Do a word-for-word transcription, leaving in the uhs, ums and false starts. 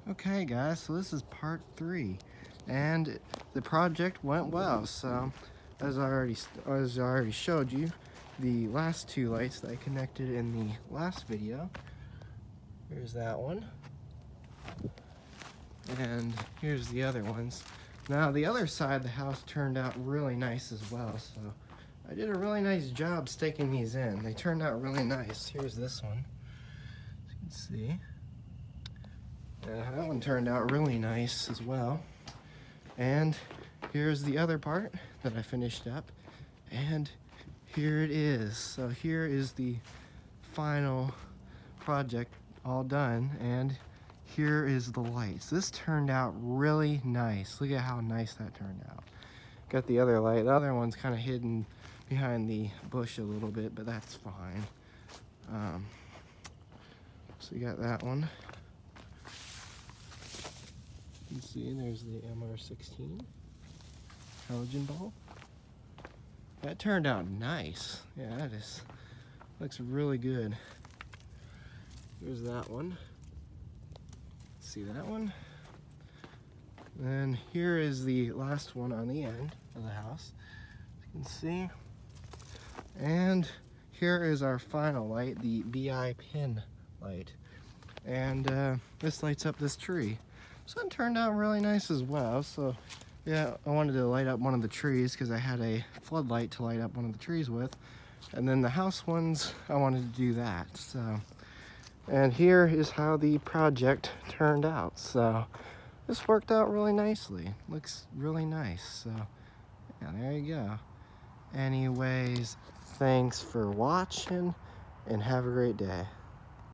Okay guys, so this is part three, and the project went well. So as I already as I already showed you, the last two lights that I connected in the last video, here's that one, and here's the other ones. Now the other side of the house turned out really nice as well, so I did a really nice job staking these in. They turned out really nice. Here's this one, as you can see. Uh, that one turned out really nice as well. And here's the other part that I finished up, and here it is. So here is the final project all done, and here is the lights. This turned out really nice. Look at how nice that turned out. Got the other light. The other one's kind of hidden behind the bush a little bit, but that's fine. Um, so you got that one. You can see there's the M R sixteen halogen bulb. That turned out nice. Yeah, that is, looks really good. There's that one. See that one? Then here is the last one on the end of the house, as you can see. And here is our final light, the B I pin light. And uh, this lights up this tree. So it turned out really nice as well. So yeah, I wanted to light up one of the trees because I had a floodlight to light up one of the trees with. And then the house ones, I wanted to do that. So, and here is how the project turned out. So this worked out really nicely. Looks really nice. So yeah, there you go. Anyways, thanks for watching and have a great day.